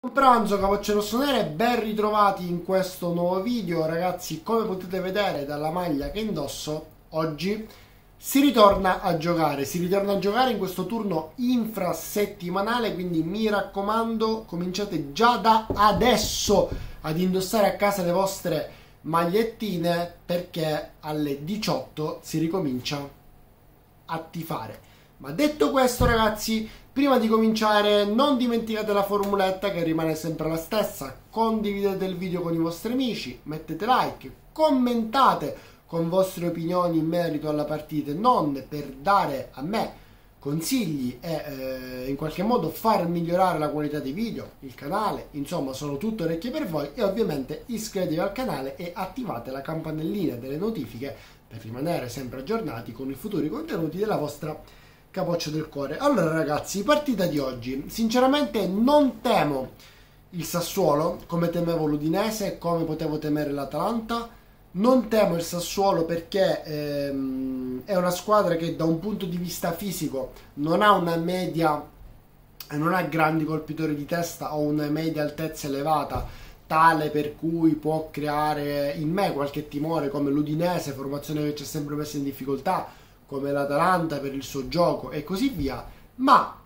Buon pranzo capocce rossonere, ben ritrovati in questo nuovo video. Ragazzi, come potete vedere dalla maglia che indosso, oggi si ritorna a giocare in questo turno infrasettimanale, quindi mi raccomando, cominciate già da adesso ad indossare a casa le vostre magliettine, perché alle 18 si ricomincia a tifare. Ma detto questo, ragazzi, prima di cominciare non dimenticate la formuletta che rimane sempre la stessa: condividete il video con i vostri amici, mettete like, commentate con vostre opinioni in merito alla partita, non per dare a me consigli e in qualche modo far migliorare la qualità dei video, il canale, insomma sono tutto orecchie per voi. E ovviamente iscrivetevi al canale e attivate la campanellina delle notifiche per rimanere sempre aggiornati con i futuri contenuti della vostra capoccia del cuore. Allora ragazzi, partita di oggi. Sinceramente non temo il Sassuolo come temevo l'Udinese, come potevo temere l'Atalanta. Non temo il Sassuolo perché è una squadra che da un punto di vista fisico non ha una media, non ha grandi colpitori di testa o una media altezza elevata tale per cui può creare in me qualche timore, come l'Udinese, formazione che ci ha sempre messo in difficoltà, come l'Atalanta per il suo gioco e così via. Ma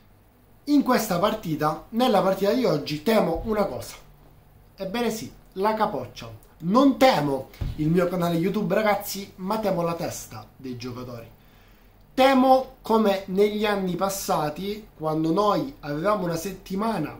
in questa partita, nella partita di oggi, temo una cosa. Ebbene sì, la capoccia. Non temo il mio canale YouTube, ragazzi, ma temo la testa dei giocatori. Temo come negli anni passati, quando noi avevamo una settimana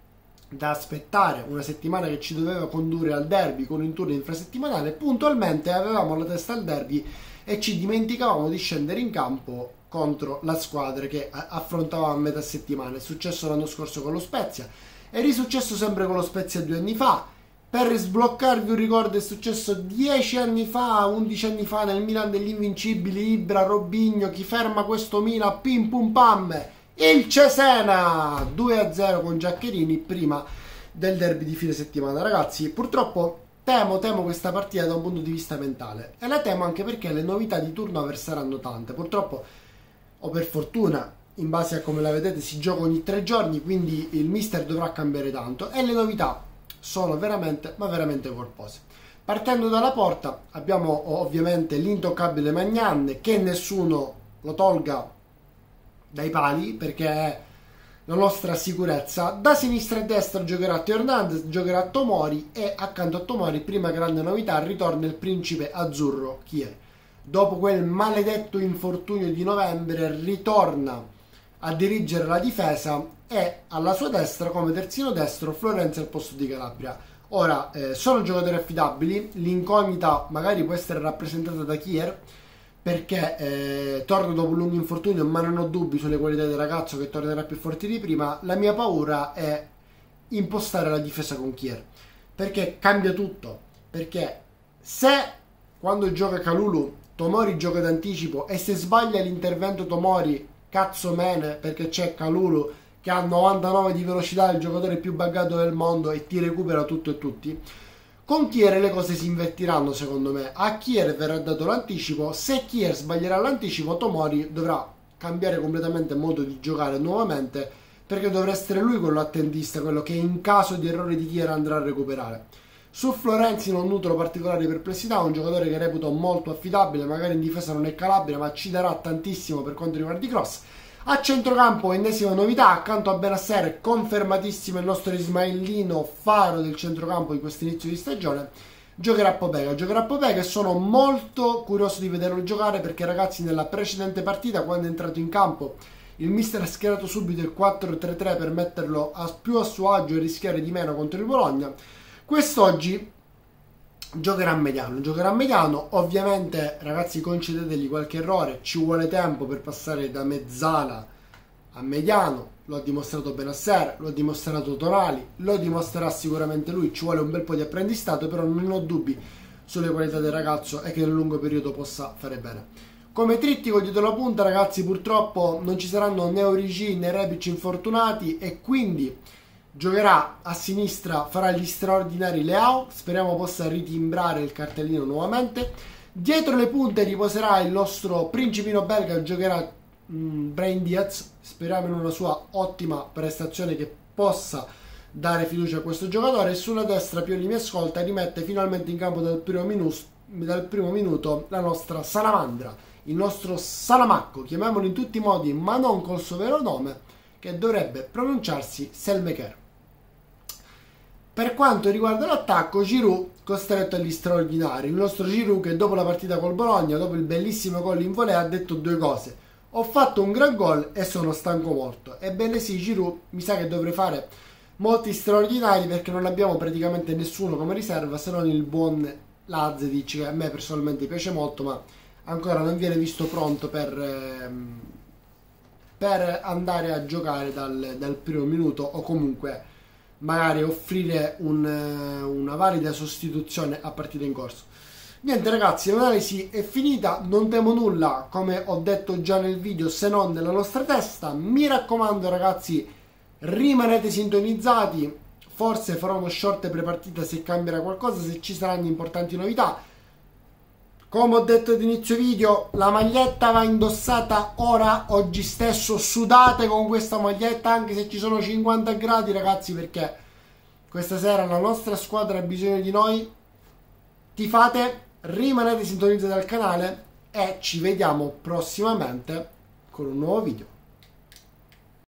da aspettare, una settimana che ci doveva condurre al derby con un turno infrasettimanale, puntualmente avevamo la testa al derby e ci dimenticavamo di scendere in campo contro la squadra che affrontavamo a metà settimana. È successo l'anno scorso con lo Spezia, è risuccesso sempre con lo Spezia 2 anni fa. Per sbloccarvi un ricordo, è successo 10 anni fa, 11 anni fa nel Milan degli invincibili, Ibra, Robinho, chi ferma questo Milan, pim pum pam, il Cesena 2-0 con Giaccherini prima del derby di fine settimana. Ragazzi, purtroppo temo questa partita da un punto di vista mentale, e la temo anche perché le novità di turno saranno tante. Purtroppo, o per fortuna, in base a come la vedete, si gioca ogni 3 giorni, quindi il mister dovrà cambiare tanto e le novità sono veramente, ma veramente corpose. Partendo dalla porta abbiamo ovviamente l'intoccabile Maignan, che nessuno lo tolga dai pali perché è la nostra sicurezza. Da sinistra e destra giocherà Teo Hernandez, giocherà Tomori, e accanto a Tomori, prima grande novità, ritorna il principe azzurro Kier. Dopo quel maledetto infortunio di novembre ritorna a dirigere la difesa, e alla sua destra come terzino destro Florenzi al posto di Calabria. Ora sono giocatori affidabili, l'incognita magari può essere rappresentata da Kier perché torna dopo un lungo infortunio, ma non ho dubbi sulle qualità del ragazzo, che tornerà più forte di prima. La mia paura è impostare la difesa con Kier, perché cambia tutto. Perché se quando gioca Kalulu Tomori gioca d'anticipo, e se sbaglia l'intervento Tomori, cazzo mene, perché c'è Kalulu che ha 99 di velocità, il giocatore più buggato del mondo, e ti recupera tutto e tutti. Con Kier le cose si invertiranno, secondo me. A Kier verrà dato l'anticipo. Se Kier sbaglierà l'anticipo, Tomori dovrà cambiare completamente modo di giocare nuovamente, perché dovrà essere lui quello attendista, quello che in caso di errore di Kier andrà a recuperare. Su Florenzi non nutro particolari perplessità, un giocatore che reputo molto affidabile, magari in difesa non è Calabria, ma ci darà tantissimo per quanto riguarda i cross. A centrocampo, ennesima novità, accanto a Benasser, confermatissimo il nostro Ismailino, faro del centrocampo di questo inizio di stagione, giocherà Popega, e sono molto curioso di vederlo giocare, perché ragazzi, nella precedente partita, quando è entrato in campo, il mister ha schierato subito il 4-3-3 per metterlo più a suo agio e rischiare di meno contro il Bologna. Quest'oggi giocherà a mediano. Ovviamente ragazzi, concedetegli qualche errore, ci vuole tempo per passare da mezzala a mediano, lo ha dimostrato Benasser, lo ha dimostrato Tonali, lo dimostrerà sicuramente lui, ci vuole un bel po' di apprendistato, però non ho dubbi sulle qualità del ragazzo e che nel lungo periodo possa fare bene. Come trittico dietro la punta, ragazzi, purtroppo non ci saranno né Origi né Rebic infortunati, e quindi giocherà a sinistra, farà gli straordinari Leao, speriamo possa ritimbrare il cartellino nuovamente. Dietro le punte riposerà il nostro principino belga, giocherà Brahim Diaz, speriamo in una sua ottima prestazione che possa dare fiducia a questo giocatore. E sulla destra Pioli mi ascolta e rimette finalmente in campo dal primo minuto la nostra salamandra, il nostro salamacco, chiamiamolo in tutti i modi ma non col suo vero nome, che dovrebbe pronunciarsi Selmaker. Per quanto riguarda l'attacco, Giroud costretto agli straordinari. Il nostro Giroud, che dopo la partita col Bologna, dopo il bellissimo gol in volée, ha detto due cose: ho fatto un gran gol e sono stanco molto. Ebbene sì, Giroud mi sa che dovrei fare molti straordinari, perché non abbiamo praticamente nessuno come riserva se non il buon Lazetic, che a me personalmente piace molto, ma ancora non viene visto pronto per andare a giocare dal primo minuto, o comunque magari offrire una valida sostituzione a partita in corso. Niente ragazzi, l'analisi è finita, non temo nulla, come ho detto già nel video, se non nella nostra testa. Mi raccomando ragazzi, rimanete sintonizzati, forse farò uno short prepartita se cambierà qualcosa, se ci saranno importanti novità. Come ho detto ad inizio video, la maglietta va indossata ora, oggi stesso. Sudate con questa maglietta anche se ci sono 50 gradi ragazzi, perché questa sera la nostra squadra ha bisogno di noi. Tifate, rimanete sintonizzati al canale e ci vediamo prossimamente con un nuovo video.